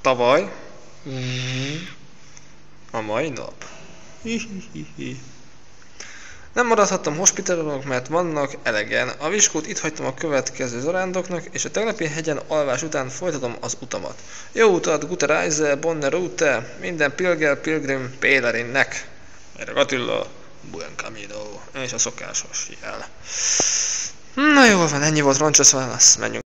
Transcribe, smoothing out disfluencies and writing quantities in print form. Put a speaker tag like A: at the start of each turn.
A: tavaly. A mai nap. Nem maradhattam hospitálok, mert vannak elegen. A viskót itt hagytam a következő zarándoknak, és a tegnapi hegyen alvás után folytatom az utamat. Jó utat, gute Reise, bonne Route, minden pilgrim Pélerinnek. Erre Attila, buen camino, és a szokásos jel. Na jól van, ennyi volt, roncsos válasz, menjünk.